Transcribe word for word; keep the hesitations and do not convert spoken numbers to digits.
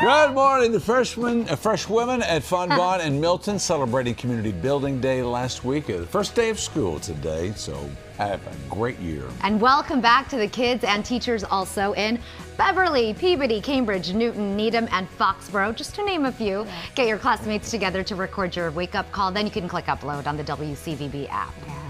Good morning. The freshmen, uh, fresh women at Fontbonne and Milton celebrating Community Building Day last week. Uh, the first day of school today, so have a great year. And welcome back to the kids and teachers also in Beverly, Peabody, Cambridge, Newton, Needham, and Foxborough, just to name a few. Get your classmates together to record your wake-up call. Then you can click upload on the W C V B app. Yeah.